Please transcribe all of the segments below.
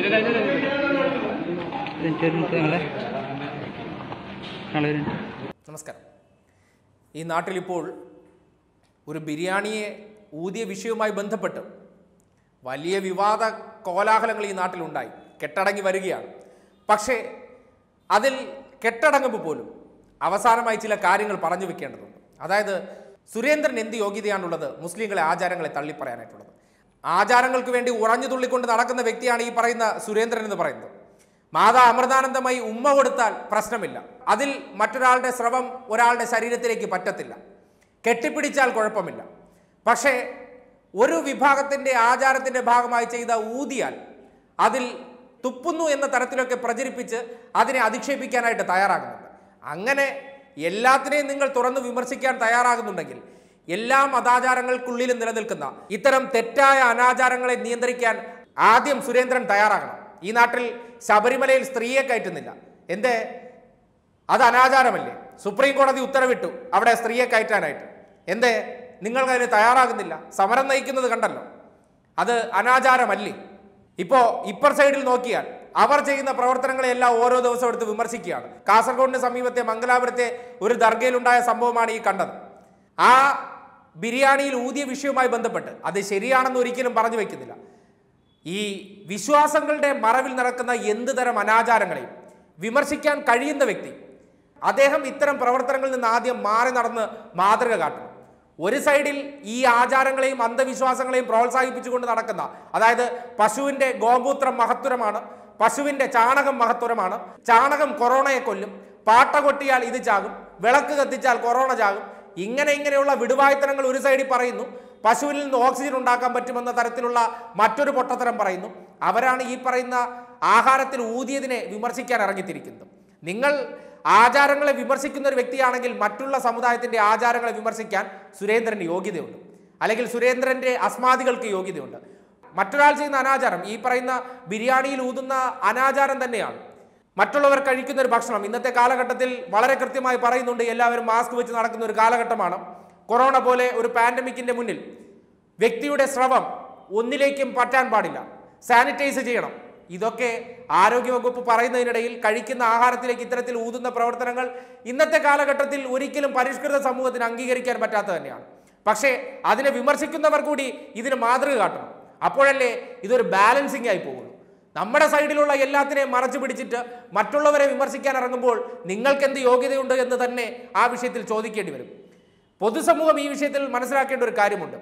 നമസ്കാരം. ഈ നാട്ടിലിപ്പോൾ ഒരു ബിരിയാണിയെ ഊതിയ വിഷയവുമായി ബന്ധപ്പെട്ട് വലിയ വിവാദ കോലാഹലങ്ങൾ ഈ നാട്ടിലുണ്ടായി. കെട്ടടങ്ങി വരികയാണ്. പക്ഷേ അതിൽ കെട്ടടങ്ങുമ്പോൾ പോലും അവസാനമായി ചില കാര്യങ്ങൾ പറഞ്ഞു വെക്കേണ്ടതുണ്ട്. അതായത് സുരേന്ദ്രൻ എന്ത് യോഗ്യതയാണുള്ളത് മുസ്ലിങ്ങളെ ആചാരങ്ങളെ തള്ളിപ്പറയാനായിട്ടുള്ളത്? ആചാരങ്ങൾക്ക് വേണ്ടി ഉറഞ്ഞു തുള്ളിക്കൊണ്ട് നടക്കുന്ന വ്യക്തിയാണ് ഈ പറയുന്ന സുരേന്ദ്രൻ എന്ന് പറയുന്നത്. മാതാ അമൃതാനന്ദമായി ഉമ്മ കൊടുത്താൽ പ്രശ്നമില്ല, അതിൽ മറ്റൊരാളുടെ സ്രവം ഒരാളുടെ ശരീരത്തിലേക്ക് പറ്റത്തില്ല, കെട്ടിപ്പിടിച്ചാൽ കുഴപ്പമില്ല. പക്ഷേ ഒരു വിഭാഗത്തിൻ്റെ ആചാരത്തിൻ്റെ ഭാഗമായി ചെയ്ത ഊതിയാൽ അതിൽ തുപ്പുന്നു എന്ന തരത്തിലൊക്കെ പ്രചരിപ്പിച്ച് അതിനെ അധിക്ഷേപിക്കാനായിട്ട് തയ്യാറാകുന്നുണ്ട്. അങ്ങനെ എല്ലാത്തിനെയും നിങ്ങൾ തുറന്ന് വിമർശിക്കാൻ തയ്യാറാകുന്നുണ്ടെങ്കിൽ എല്ലാ മതാചാരങ്ങൾക്കുള്ളിലും നിലനിൽക്കുന്ന ഇത്തരം തെറ്റായ അനാചാരങ്ങളെ നിയന്ത്രിക്കാൻ ആദ്യം സുരേന്ദ്രൻ തയ്യാറാകണം. ഈ നാട്ടിൽ ശബരിമലയിൽ സ്ത്രീയെ കയറ്റുന്നില്ല, എന്തേ? അത് അനാചാരമല്ലേ? സുപ്രീം കോടതി ഉത്തരവിട്ടു അവിടെ സ്ത്രീയെ കയറ്റാനായിട്ട്. എന്തേ നിങ്ങൾക്കതിന് തയ്യാറാകുന്നില്ല? സമരം നയിക്കുന്നത് കണ്ടല്ലോ, അത് അനാചാരമല്ലേ? ഇപ്പർ സൈഡിൽ നോക്കിയാൽ അവർ ചെയ്യുന്ന പ്രവർത്തനങ്ങളെല്ലാം ഓരോ ദിവസവും എടുത്ത് വിമർശിക്കുകയാണ്. കാസർഗോഡിന് സമീപത്തെ മംഗലാപുരത്തെ ഒരു ദർഗയിലുണ്ടായ സംഭവമാണ് ഈ കണ്ടത്. ആ ബിരിയാണിയിൽ ഊതിയ വിഷയവുമായി ബന്ധപ്പെട്ട് അത് ശരിയാണെന്ന് ഒരിക്കലും പറഞ്ഞു വയ്ക്കുന്നില്ല. ഈ വിശ്വാസങ്ങളുടെ മറവിൽ നടക്കുന്ന എന്ത് തരം അനാചാരങ്ങളെയും വിമർശിക്കാൻ കഴിയുന്ന വ്യക്തി അദ്ദേഹം ഇത്തരം പ്രവർത്തനങ്ങളിൽ നിന്ന് ആദ്യം മാറി നടന്ന് മാതൃക കാട്ടണം. ഒരു സൈഡിൽ ഈ ആചാരങ്ങളെയും അന്ധവിശ്വാസങ്ങളെയും പ്രോത്സാഹിപ്പിച്ചുകൊണ്ട് നടക്കുന്ന, അതായത് പശുവിൻ്റെ ഗോമൂത്രം മഹത്വരമാണ്, പശുവിൻ്റെ ചാണകം മഹത്വരമാണ്, ചാണകം കൊറോണയെ കൊല്ലും, പാട്ട കൊട്ടിയാൽ ഇത് ചാകും, വിളക്ക് കത്തിച്ചാൽ കൊറോണ ചാകും, ഇങ്ങനെയുള്ള വിടുവായ്ത്തരങ്ങൾ ഒരു സൈഡിൽ പറയുന്നു. പശുവിൽ നിന്ന് ഓക്സിജൻ ഉണ്ടാക്കാൻ പറ്റുമെന്ന തരത്തിലുള്ള മറ്റൊരു പൊട്ടത്തരം പറയുന്നു. അവരാണ് ഈ പറയുന്ന ആഹാരത്തിൽ ഊതിയതിനെ വിമർശിക്കാൻ ഇറങ്ങിത്തിരിക്കുന്നത്. നിങ്ങൾ ആചാരങ്ങളെ വിമർശിക്കുന്ന ഒരു വ്യക്തിയാണെങ്കിൽ മറ്റുള്ള സമുദായത്തിൻ്റെ ആചാരങ്ങളെ വിമർശിക്കാൻ സുരേന്ദ്രന് യോഗ്യതയുണ്ട്, അല്ലെങ്കിൽ സുരേന്ദ്രൻ്റെ അസ്മാദികൾക്ക് യോഗ്യതയുണ്ട്. മറ്റൊരാൾ ചെയ്യുന്ന അനാചാരം, ഈ പറയുന്ന ബിരിയാണിയിൽ ഊതുന്ന അനാചാരം തന്നെയാണ്. മറ്റുള്ളവർ കഴിക്കുന്ന ഒരു ഭക്ഷണം ഇന്നത്തെ കാലഘട്ടത്തിൽ വളരെ കൃത്യമായി പറയുന്നുണ്ട്. എല്ലാവരും മാസ്ക് വെച്ച് നടക്കുന്ന ഒരു കാലഘട്ടമാണ്. കൊറോണ പോലെ ഒരു പാൻഡമിക്കിൻ്റെ മുന്നിൽ വ്യക്തിയുടെ സ്രവം ഒന്നിലേക്കും പറ്റാൻ പാടില്ല, സാനിറ്റൈസ് ചെയ്യണം. ഇതൊക്കെ ആരോഗ്യവകുപ്പ് പറയുന്നതിനിടയിൽ കഴിക്കുന്ന ആഹാരത്തിലേക്ക് ഇത്തരത്തിൽ ഊതുന്ന പ്രവർത്തനങ്ങൾ ഇന്നത്തെ കാലഘട്ടത്തിൽ ഒരിക്കലും പരിഷ്കൃത സമൂഹത്തിന് അംഗീകരിക്കാൻ പറ്റാത്ത തന്നെയാണ്. പക്ഷേ അതിനെ വിമർശിക്കുന്നവർ കൂടി ഇതിന് മാതൃക കാട്ടണം. അപ്പോഴല്ലേ ഇതൊരു ബാലൻസിങ് ആയി പോകുള്ളൂ. നമ്മുടെ സൈഡിലുള്ള എല്ലാത്തിനെയും മറച്ചു പിടിച്ചിട്ട് മറ്റുള്ളവരെ വിമർശിക്കാൻ ഇറങ്ങുമ്പോൾ നിങ്ങൾക്ക് എന്ത് യോഗ്യതയുണ്ട് എന്ന് തന്നെ ആ വിഷയത്തിൽ ചോദിക്കേണ്ടി വരും. പൊതുസമൂഹം ഈ വിഷയത്തിൽ മനസ്സിലാക്കേണ്ട ഒരു കാര്യമുണ്ട്.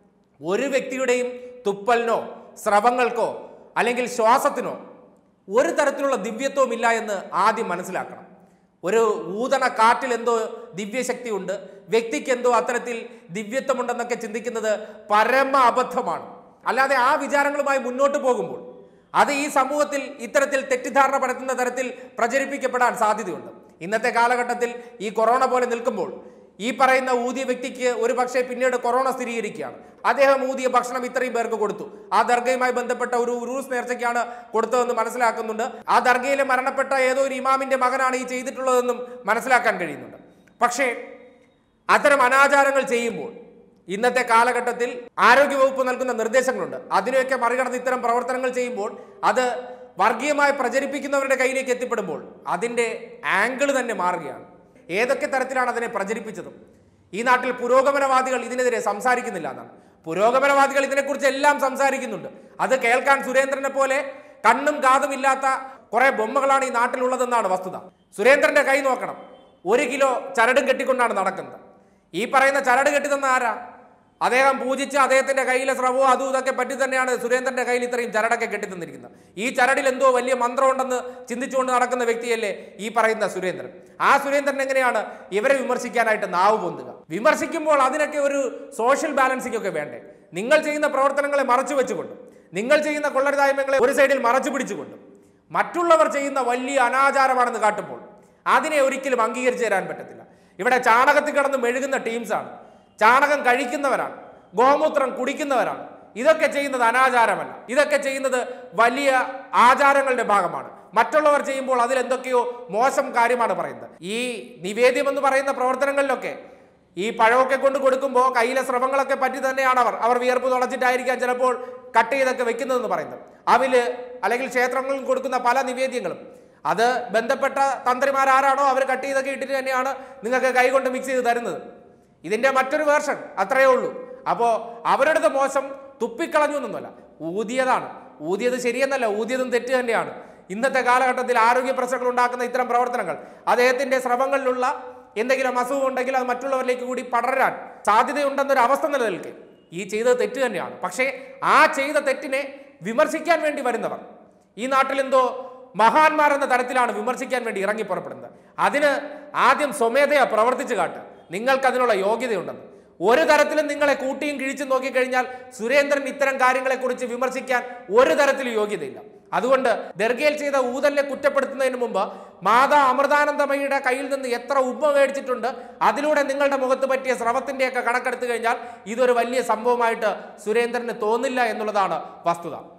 ഒരു വ്യക്തിയുടെയും തുപ്പലിനോ സ്രവങ്ങൾക്കോ അല്ലെങ്കിൽ ശ്വാസത്തിനോ ഒരു തരത്തിലുള്ള ദിവ്യത്വവും ഇല്ല എന്ന് ആദ്യം മനസ്സിലാക്കണം. ഒരു ഊതണ കാറ്റിൽ എന്തോ ദിവ്യശക്തി ഉണ്ട്, വ്യക്തിക്ക് എന്തോ അത്തരത്തിൽ ദിവ്യത്വമുണ്ടെന്നൊക്കെ ചിന്തിക്കുന്നത് പരമ അബദ്ധമാണ്. അല്ലാതെ ആ വിചാരങ്ങളുമായി മുന്നോട്ട് പോകുമ്പോൾ അത് ഈ സമൂഹത്തിൽ ഇത്തരത്തിൽ തെറ്റിദ്ധാരണ പരത്തുന്ന തരത്തിൽ പ്രചരിപ്പിക്കപ്പെടാൻ സാധ്യതയുണ്ട്. ഇന്നത്തെ കാലഘട്ടത്തിൽ ഈ കൊറോണ പോലെ നിൽക്കുമ്പോൾ ഈ പറയുന്ന ഊതിയ വ്യക്തിക്ക് ഒരു പക്ഷേ പിന്നീട് കൊറോണ സ്ഥിരീകരിക്കുകയാണ്. അദ്ദേഹം ഊതിയ ഭക്ഷണം ഇത്രയും പേർക്ക് കൊടുത്തു. ആ ദർഗയുമായി ബന്ധപ്പെട്ട ഒരു ഉറൂസ് നേർച്ചയ്ക്കാണ് കൊടുത്തതെന്ന് മനസ്സിലാക്കുന്നുണ്ട്. ആ ദർഗയിലെ മരണപ്പെട്ട ഏതോ ഒരു ഇമാമിന്റെ മകനാണ് ഈ ചെയ്തിട്ടുള്ളതെന്നും മനസ്സിലാക്കാൻ കഴിയുന്നുണ്ട്. പക്ഷേ അത്തരം അനാചാരങ്ങൾ ചെയ്യുമ്പോൾ ഇന്നത്തെ കാലഘട്ടത്തിൽ ആരോഗ്യവകുപ്പ് നൽകുന്ന നിർദ്ദേശങ്ങളുണ്ട്. അതിനെയൊക്കെ മറികടന്ന് ഇത്തരം പ്രവർത്തനങ്ങൾ ചെയ്യുമ്പോൾ അത് വർഗീയമായി പ്രചരിപ്പിക്കുന്നവരുടെ കയ്യിലേക്ക് എത്തിപ്പെടുമ്പോൾ അതിൻ്റെ ആംഗിൾ തന്നെ മാറുകയാണ്. ഏതൊക്കെ തരത്തിലാണ് അതിനെ പ്രചരിപ്പിച്ചതും? ഈ നാട്ടിൽ പുരോഗമനവാദികൾ ഇതിനെതിരെ സംസാരിക്കുന്നില്ല എന്നാണ്. പുരോഗമനവാദികൾ ഇതിനെക്കുറിച്ച് എല്ലാം സംസാരിക്കുന്നുണ്ട്. അത് കേൾക്കാൻ സുരേന്ദ്രനെ പോലെ കണ്ണും കാതും ഇല്ലാത്ത കുറെ ബൊമ്മകളാണ് ഈ നാട്ടിലുള്ളതെന്നാണ് വസ്തുത. സുരേന്ദ്രന്റെ കൈ നോക്കണം, 1 കിലോ ചരടും കെട്ടിക്കൊണ്ടാണ് നടക്കുന്നത്. ഈ പറയുന്ന ചരട് കെട്ടിത്തന്ന ആരാ? അദ്ദേഹം പൂജിച്ച് അദ്ദേഹത്തിന്റെ കയ്യിലെ സ്രവവും അതും ഇതൊക്കെ പറ്റി തന്നെയാണ് സുരേന്ദ്രന്റെ കയ്യിൽ ഇത്രയും ചരടൊക്കെ കെട്ടിത്തന്നിരിക്കുന്നത്. ഈ ചരടിൽ എന്തോ വലിയ മന്ത്രമുണ്ടെന്ന് ചിന്തിച്ചുകൊണ്ട് നടക്കുന്ന വ്യക്തിയല്ലേ ഈ പറയുന്ന സുരേന്ദ്രൻ. ആ സുരേന്ദ്രൻ എങ്ങനെയാണ് ഇവരെ വിമർശിക്കാനായിട്ട് നാവ് പൊന്തുക? വിമർശിക്കുമ്പോൾ അതിനൊക്കെ ഒരു സോഷ്യൽ ബാലൻസിംഗ് ഒക്കെ വേണ്ടേ? നിങ്ങൾ ചെയ്യുന്ന പ്രവർത്തനങ്ങളെ മറച്ചു വെച്ചുകൊണ്ട്, നിങ്ങൾ ചെയ്യുന്ന കൊള്ളരുതായ്മകളെ ഒരു സൈഡിൽ മറച്ചു പിടിച്ചുകൊണ്ട് മറ്റുള്ളവർ ചെയ്യുന്ന വലിയ അനാചാരമാണെന്ന് കാട്ടുമ്പോൾ അതിനെ ഒരിക്കലും അംഗീകരിച്ചു തരാൻ പറ്റത്തില്ല. ഇവിടെ ചാണകത്തിൽ കിടന്ന് മെഴുകുന്ന ടീംസാണ്, ചാണകം കഴിക്കുന്നവരാണ്, ഗോമൂത്രം കുടിക്കുന്നവരാണ്. ഇതൊക്കെ ചെയ്യുന്നത് അനാചാരമല്ല, ഇതൊക്കെ ചെയ്യുന്നത് വലിയ ആചാരങ്ങളുടെ ഭാഗമാണ്. മറ്റുള്ളവർ ചെയ്യുമ്പോൾ അതിലെന്തൊക്കെയോ മോശം കാര്യമാണ് പറയുന്നത്. ഈ നിവേദ്യം എന്ന് പറയുന്ന പ്രവർത്തനങ്ങളിലൊക്കെ ഈ പഴമൊക്കെ കൊണ്ട് കൊടുക്കുമ്പോൾ കയ്യിലെ സ്രവങ്ങളൊക്കെ പറ്റി തന്നെയാണ് അവർ വിയർപ്പ് തുളച്ചിട്ടായിരിക്കാം ചിലപ്പോൾ കട്ട് ചെയ്തൊക്കെ വെക്കുന്നതെന്ന് പറയുന്നത്. അവില് അല്ലെങ്കിൽ ക്ഷേത്രങ്ങളിൽ കൊടുക്കുന്ന പല നിവേദ്യങ്ങളും അത് ബന്ധപ്പെട്ട തന്ത്രിമാരാരാണോ അവർ കട്ട് ചെയ്തൊക്കെ ഇട്ടിട്ട് തന്നെയാണ് നിങ്ങൾക്ക് കൈകൊണ്ട് മിക്സ് ചെയ്ത് തരുന്നത്. ഇതിൻ്റെ മറ്റൊരു വേർഷൻ അത്രയേ ഉള്ളൂ. അപ്പോൾ അവരുടെ മോശം തുപ്പിക്കളഞ്ഞു എന്നല്ല, ഊതിയതാണ്. ഊതിയത് ശരിയെന്നല്ല, ഊതിയതും തെറ്റ് തന്നെയാണ്. ഇന്നത്തെ കാലഘട്ടത്തിൽ ആരോഗ്യ പ്രശ്നങ്ങൾ ഉണ്ടാക്കുന്ന ഇത്തരം പ്രവർത്തനങ്ങൾ അദ്ദേഹത്തിൻ്റെ സ്രവങ്ങളിലുള്ള എന്തെങ്കിലും അസുഖം ഉണ്ടെങ്കിൽ അത് മറ്റുള്ളവരിലേക്ക് കൂടി പടരാൻ സാധ്യതയുണ്ടെന്നൊരു അവസ്ഥ നിലനിൽക്കെ ഈ ചെയ്തത് തെറ്റ് തന്നെയാണ്. പക്ഷേ ആ ചെയ്ത തെറ്റിനെ വിമർശിക്കാൻ വേണ്ടി വരുന്നവർ ഈ നാട്ടിലെന്തോ മഹാന്മാരെന്ന തരത്തിലാണ് വിമർശിക്കാൻ വേണ്ടി ഇറങ്ങി പുറപ്പെടുന്നത്. അതിന് ആദ്യം സ്വമേധയാ പ്രവർത്തിച്ചു കാട്ട്, നിങ്ങൾക്കതിനുള്ള യോഗ്യതയുണ്ടെന്ന്. ഒരു തരത്തിലും നിങ്ങളെ കൂട്ടിയും കിഴിച്ചും നോക്കിക്കഴിഞ്ഞാൽ സുരേന്ദ്രൻ ഇത്തരം കാര്യങ്ങളെക്കുറിച്ച് വിമർശിക്കാൻ ഒരു തരത്തിലും യോഗ്യതയില്ല. അതുകൊണ്ട് ദർഗയിൽ ചെയ്ത ഊതലിനെ കുറ്റപ്പെടുത്തുന്നതിന് മുമ്പ് മാതാ അമൃതാനന്ദമയിയുടെ കയ്യിൽ നിന്ന് എത്ര ഉമ്മ മേടിച്ചിട്ടുണ്ട്, അതിലൂടെ നിങ്ങളുടെ മുഖത്ത് പറ്റിയ സ്രവത്തിൻ്റെയൊക്കെ കണക്കെടുത്തു കഴിഞ്ഞാൽ ഇതൊരു വലിയ സംഭവമായിട്ട് സുരേന്ദ്രന് തോന്നില്ല എന്നുള്ളതാണ് വസ്തുത.